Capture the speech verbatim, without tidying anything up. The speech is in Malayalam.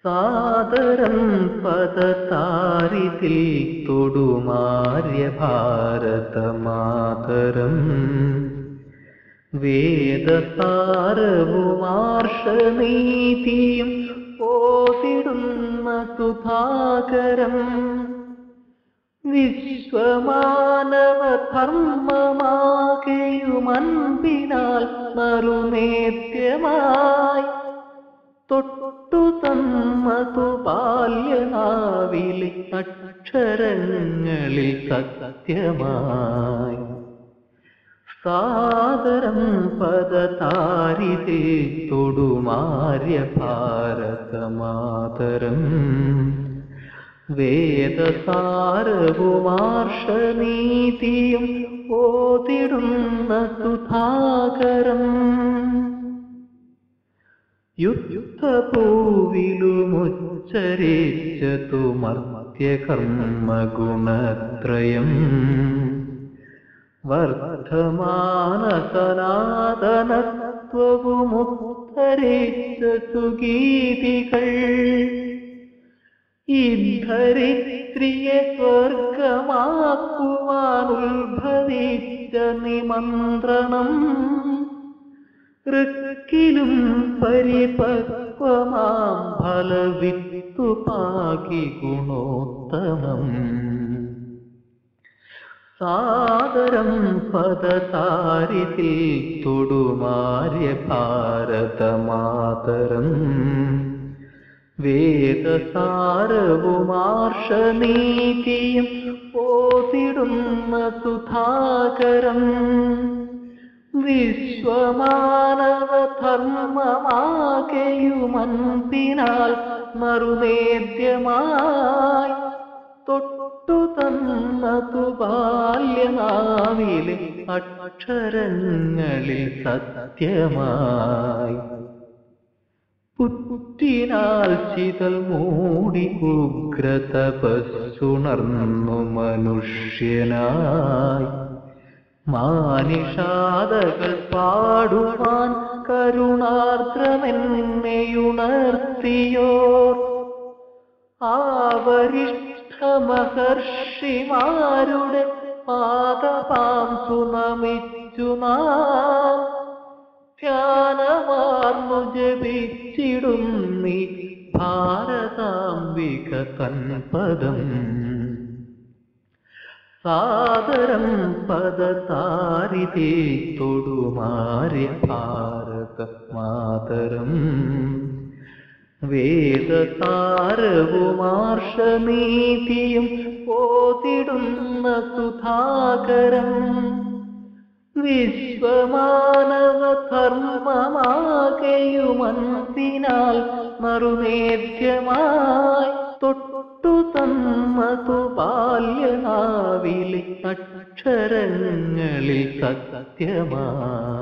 സാദരം പദതാരിതിൽ തൊടുമാര്യ ഭാരതമാതരം വേദസാരവുമാർഷനീതിയും ഓതിടുന്ന സുധാകരം വിശ്വമാനവധർമ്മമാകെയുമൻപിനാൽ നറുനേത്യമായി തൊട്ടു തന്നതു ബാല്യനാവിലെ അക്ഷരങ്ങളിൽ സത്യമായി. സാദരം പദതാരിതേ തൊടുമാര്യ ഭാരതമാതരം വേദസാരവുമാർഷനീതിയും ഓതിടുന്ന സുധാകരം യുദ്ധഭൂവിലുമുച്ചരിച്ചതു മർത്യകർമ്മഗുണത്രയം വർദ്ധമാനസനാതനത്വവുമുദ്ധരിച്ച സുഗീതികൾ ഈ ധരിത്രിയെ സ്വർഗമാക്കുവാനുത്ഭവിച്ച നിമന്ത്രണം ഋക്കിലും പരിപക്വമാം ഫലവിത്തു പാകി ഗുണോത്തമം. സാദരം പദതാരിതിൽ തൊടുമാര്യ ഭാരതമാതരം വേദസാരവുമാർഷനീതിയും ഓതിടുന്ന സുധാകരം വിശ്വമാനവധർമ്മമാകെയുമൻപിനാൽ നറുനേദ്യമായി തൊട്ടു തന്നതു ബാല്യനാവിലെ അക്ഷരങ്ങളിൽ സത്യമായി. പുറ്റിനാൽ ചിതൽ മൂടി ഉഗ്രതപസ്സുണർന്നു മനുഷ്യനായി മാനിഷാദകൾ പാടുവാൻ കരുണാർദ്രമെന്നെയുണർത്തിയോർ ആവരിഷ്ഠ മഹർഷിമാരുടെ പാദപാം സുനമിച്ചു നാം ധ്യാനമാർന്നു ജപിച്ചിടുന്നി ഭാരതാംബിക തൻപദം. സാദരം പദതാരിതേ തൊടുമാര്യ ഭാരതമാതരം വേദസാരവുമാർഷനീതിയും ഓതിടുന്ന സുധാകരം വിശ്വമാനവധർമ്മമാകെയുമൻപിനാൽ നറുനേദ്യമായി തൊട്ടു തന്നതു ബാല്യനാവിലെ അക്ഷരങ്ങളിൽ സത്യമായി.